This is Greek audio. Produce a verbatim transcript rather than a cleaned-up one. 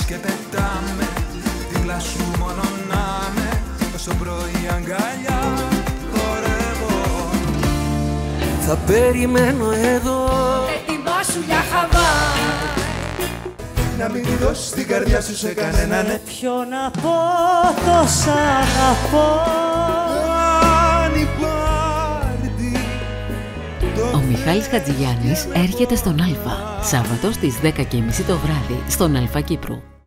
και πετάμε, δίπλα σου μόνο να με, όσο πρωί αγκαλιά χορεύω. Θα περιμένω εδώ, ετοιμάσου για Χαβάη, να μην δώσεις την καρδιά σου σε κανέναν. Ποιο να πω, τόσα αγαπώ. Ο Μιχάλης Χατζηγιάννης έρχεται στον Αλφα, Σάββατο στις δέκα και μισή το βράδυ, στον Αλφα Κύπρου.